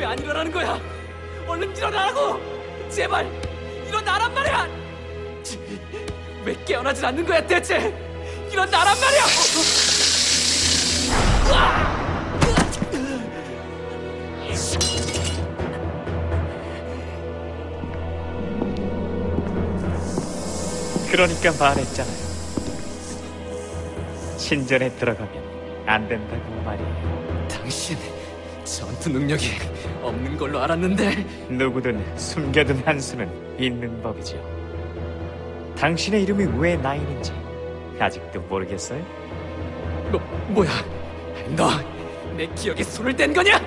안 일어나는 거야? 얼른 일어나라고! 제발 일어나란 말이야! 왜 깨어나질 않는 거야 대체? 일어나란 말이야! 그러니까 말했잖아요. 신전에 들어가면 안 된다고 말이에요. 당신 전투 능력이 없는 걸로 알았는데. 누구든 숨겨둔 한 수는 있는 법이죠. 당신의 이름이 왜 나인인지 아직도 모르겠어요? 뭐야? 너 내 기억에 손을 댄 거냐?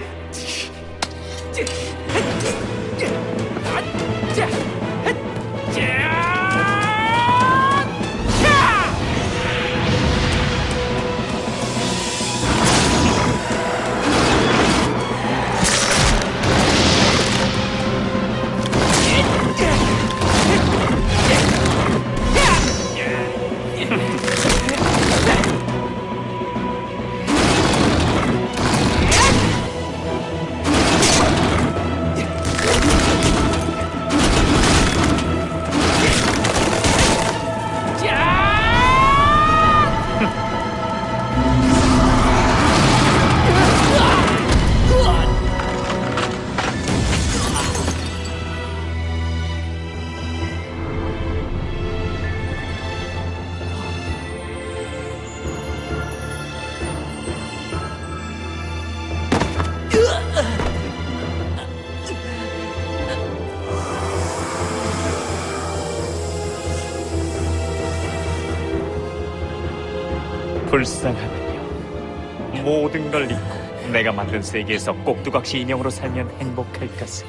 불쌍하군요. 모든 걸 잊고 내가 만든 세계에서 꼭두각시 인형으로 살면 행복할 것을.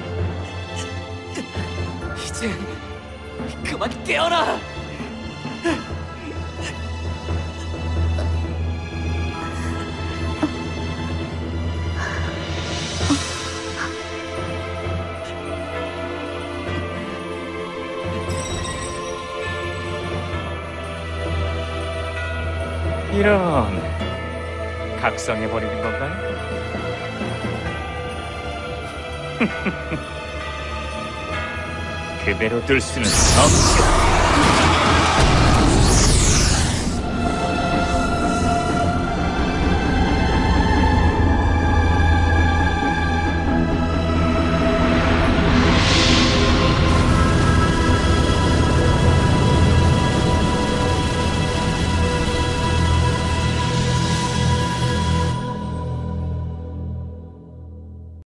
이제 그만 깨어나! 이런, 각성해버리는 건가요? 그대로 둘 수는 없죠.